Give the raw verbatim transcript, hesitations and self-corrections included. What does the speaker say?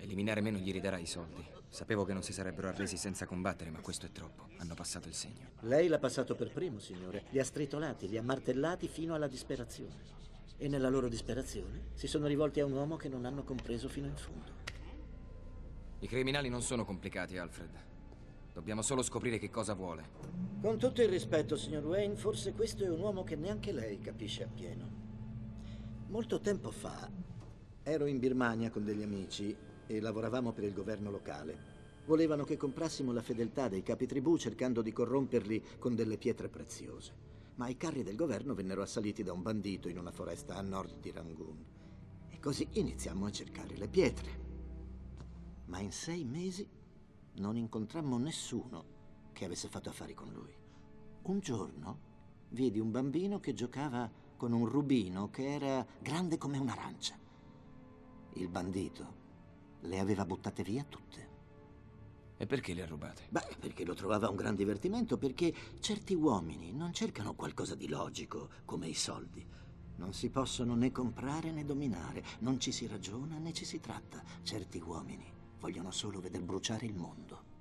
Eliminare me non gli ridarà i soldi. Sapevo che non si sarebbero arresi senza combattere, ma questo è troppo. Hanno passato il segno. Lei l'ha passato per primo, signore. Li ha stritolati, li ha martellati fino alla disperazione. E nella loro disperazione si sono rivolti a un uomo che non hanno compreso fino in fondo. I criminali non sono complicati, Alfred. Dobbiamo solo scoprire che cosa vuole. Con tutto il rispetto, signor Wayne, forse questo è un uomo che neanche lei capisce appieno. Molto tempo fa ero in Birmania con degli amici e lavoravamo per il governo locale. Volevano che comprassimo la fedeltà dei capi tribù cercando di corromperli con delle pietre preziose. Ma i carri del governo vennero assaliti da un bandito in una foresta a nord di Rangoon. E così iniziammo a cercare le pietre. Ma in sei mesi non incontrammo nessuno che avesse fatto affari con lui. Un giorno vidi un bambino che giocava con un rubino che era grande come un'arancia. Il bandito le aveva buttate via tutte. E perché le ha rubate? Beh, perché lo trovava un gran divertimento, perché certi uomini non cercano qualcosa di logico, come i soldi. Non si possono né comprare né dominare, non ci si ragiona né ci si tratta. Certi uomini vogliono solo veder bruciare il mondo.